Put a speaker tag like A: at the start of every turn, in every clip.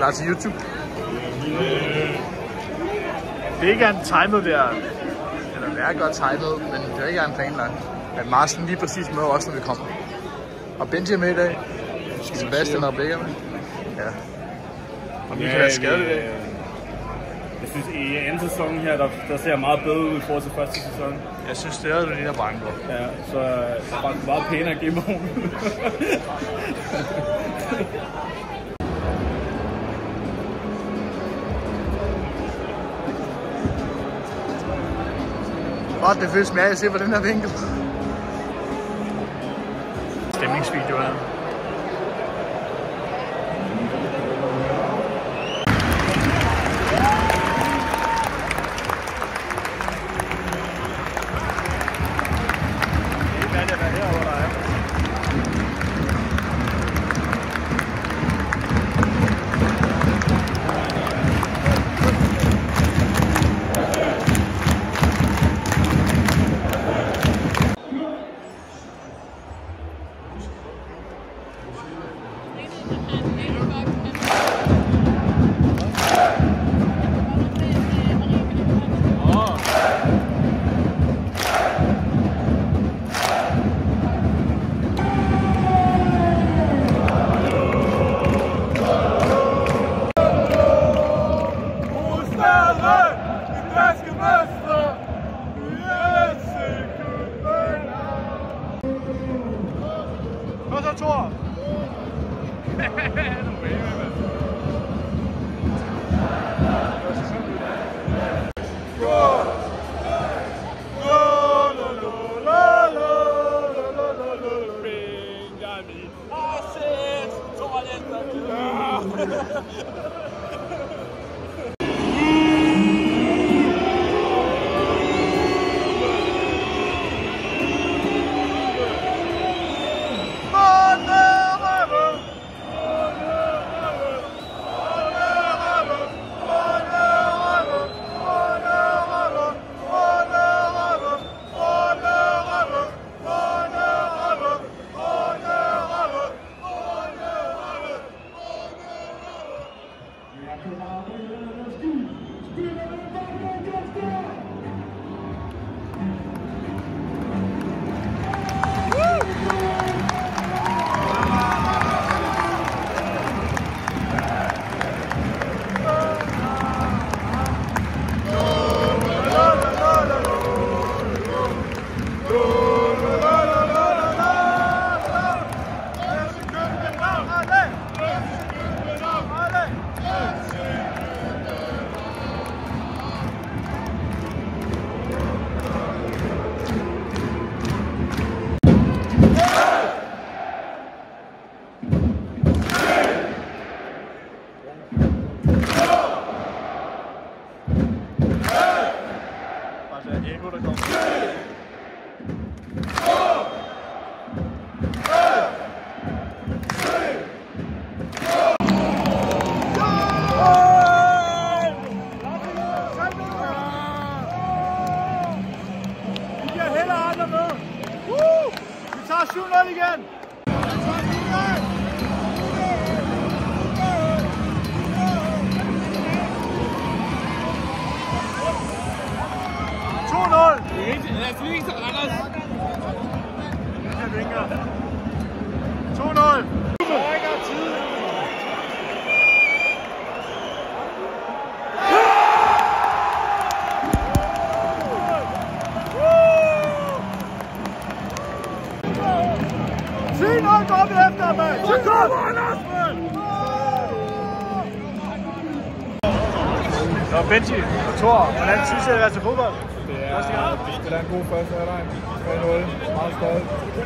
A: klar til YouTube. Det er ikke en timet der, eller det er godt timet, men det er ikke en planlagt. At Marsten lige præcis møder også, når vi kommer. Og Benji er med i dag. Sebastian og Rebecca med. Ja. Og vi kan være skadet i dag.
B: Jeg synes, i anden sæson her, der ser meget bedre ud i forhold til første sæson.
A: Jeg synes, det er det lige der bange på.
B: Ja, så det er faktisk meget pænere Game of Thrones.
A: Det føles med at se på den her vinkel. Stemningsvideo her. Så Benji og Thor, hvordan synes I at være til fodbold?
B: Vi spiller en god første halvleg. 3-0, meget stolt.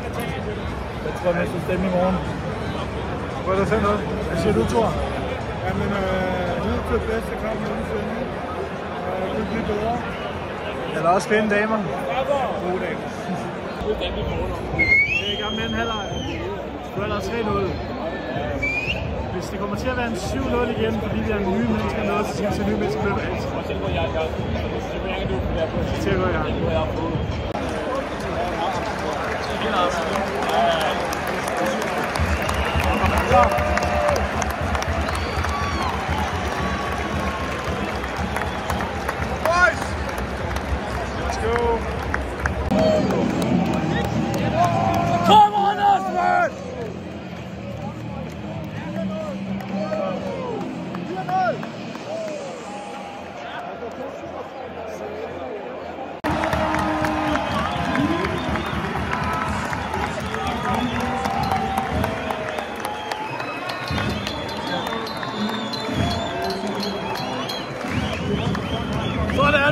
B: Jeg tror, at næste stemme i morgen.
A: Hvor er det 5-0? Hvad siger du, Thor?
B: Jamen, nu er det bedste kamp nogensinde. Det kunne blive bedre.
A: Er der også pæne damer?
B: Gode damer. Gode damer i morgen.
A: Det er i gang med en halvleg. Nu er der 3-0. Hvis det kommer til at være en 7-0 igen, fordi vi er nye mennesker med, så skal vi se nye mennesker løbe alt. Så til at gå i gang.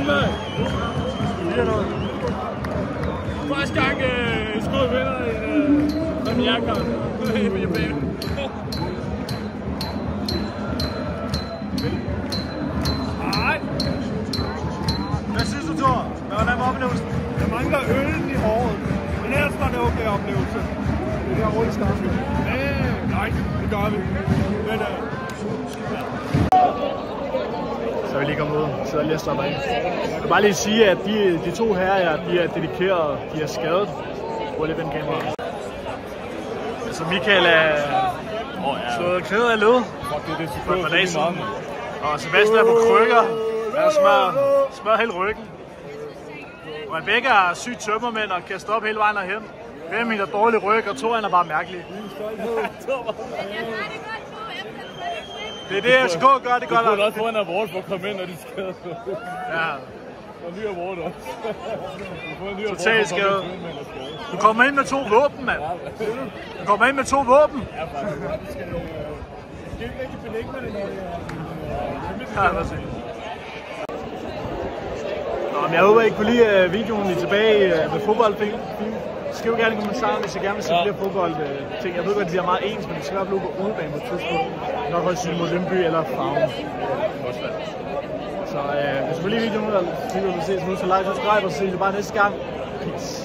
B: Danmark! 4-0. Første gang Skud vinder en premierkamp på hjemmebane. Nej!
A: Hvad synes du, Thor? Hvordan var oplevelsen?
B: Jeg mangler øllen i håret. Men ellers var det okay oplevelse. Det der rundt starten. Nej, det gør vi. Men
A: så er vi lige kommet ud. Så er lige at slappe af. Jeg vil bare lige sige, at de to herrer, de er dedikerede. De er skadet. Prøv lige den kamera. Altså Michael er slået kædet af led. For et par dage siden. Og Sebastian er på krykker. Han smører hele ryggen. Og Rebecca er sygt tømmermænd og kan stoppe hele vejen herhen. Hvem er dårlig ryg, og Thor er bare mærkelig. Det er det, FCK gør, det godt.
B: Du kunne også få en award for at komme ind, når de skader.
A: Ja.
B: Og en ny award også.
A: Totalt skadet. Du kommer ind med 2 våben, mand. Du kommer ind med 2 våben.
B: Ja, faktisk. Det er ikke belæg med det, når det er...
A: Ja, præcis. Jeg håber, I kunne lide videoen lige tilbage med fodboldfilm. Skriv gerne i kommentarerne, hvis I gerne vil se flere fodboldting. Jeg ved godt, at de er meget ens, men de skal blive på udebane på et tidspunkt. Nok højst synligt mod Lyngby eller Farum. Så hvis du vil lide videoen, og vi ses nu, så like, subscribe, og så ses vi bare næste gang. Peace.